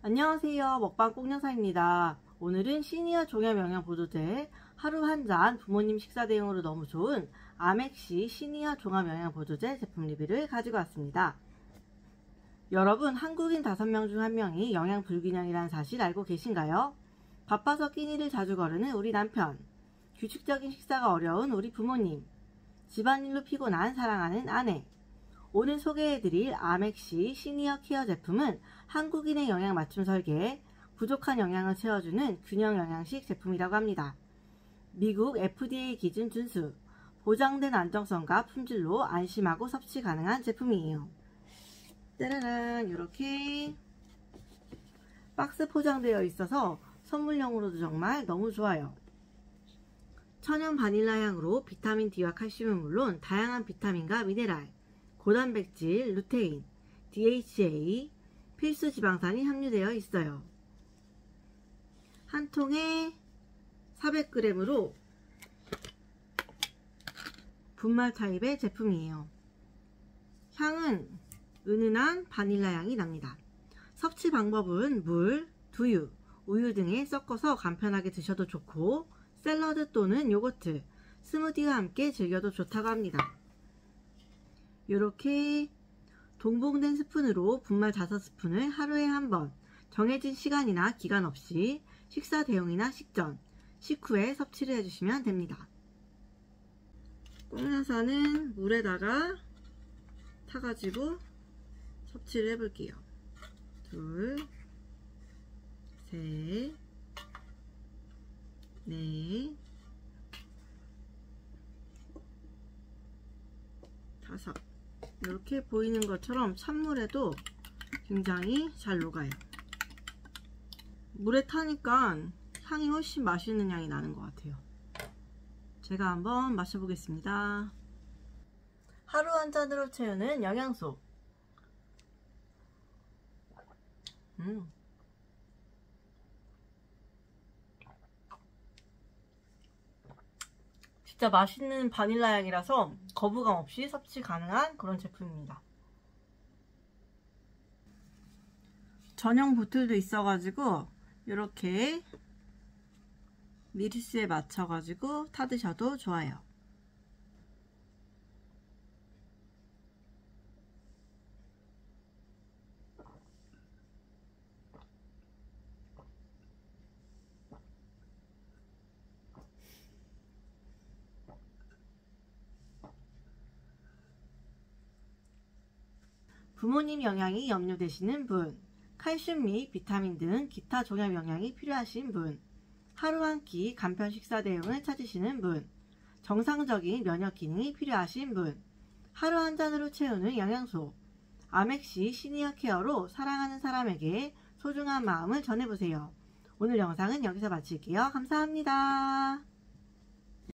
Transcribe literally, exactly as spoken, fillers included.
안녕하세요. 먹방 꽁여사입니다. 오늘은 시니어 종합 영양 보조제 하루 한 잔 부모님 식사 대용으로 너무 좋은 아멕시 시니어 종합 영양 보조제 제품 리뷰를 가지고 왔습니다. 여러분, 한국인 다섯 명 중 한 명이 영양 불균형이라는 사실 알고 계신가요? 바빠서 끼니를 자주 거르는 우리 남편, 규칙적인 식사가 어려운 우리 부모님, 집안일로 피곤한 사랑하는 아내. 오늘 소개해드릴 아멕시 시니어 케어 제품은 한국인의 영양 맞춤 설계에 부족한 영양을 채워주는 균형 영양식 제품이라고 합니다. 미국 에프디에이 기준 준수, 보장된 안정성과 품질로 안심하고 섭취 가능한 제품이에요. 짜라란, 이렇게 박스 포장되어 있어서 선물용으로도 정말 너무 좋아요. 천연 바닐라 향으로 비타민 D와 칼슘은 물론 다양한 비타민과 미네랄, 고단백질, 루테인, 디에이치에이, 필수 지방산이 함유되어 있어요. 한 통에 사백 그램으로 분말 타입의 제품이에요. 향은 은은한 바닐라 향이 납니다. 섭취 방법은 물, 두유, 우유 등에 섞어서 간편하게 드셔도 좋고 샐러드 또는 요거트, 스무디와 함께 즐겨도 좋다고 합니다. 이렇게 동봉된 스푼으로 분말 다섯 스푼을 하루에 한 번 정해진 시간이나 기간 없이 식사 대용이나 식전, 식후에 섭취를 해주시면 됩니다. 꽁여사는 물에다가 타가지고 섭취를 해볼게요. 둘, 셋, 넷, 다섯. 이렇게 보이는 것처럼 찬물에도 굉장히 잘 녹아요. 물에 타니까 향이 훨씬 맛있는 향이 나는 것 같아요. 제가 한번 마셔보겠습니다. 하루 한 잔으로 채우는 영양소. 음. 진짜 맛있는 바닐라 향이라서 거부감 없이 섭취 가능한 그런 제품입니다. 전용 보틀도 있어가지고 이렇게 미리수에 맞춰가지고 타드셔도 좋아요. 부모님 영양이 염려되시는 분, 칼슘 및 비타민 등 기타 종합 영양이 필요하신 분, 하루 한 끼 간편 식사 대용을 찾으시는 분, 정상적인 면역 기능이 필요하신 분, 하루 한 잔으로 채우는 영양소, 아멕시 시니어 케어로 사랑하는 사람에게 소중한 마음을 전해보세요. 오늘 영상은 여기서 마칠게요. 감사합니다.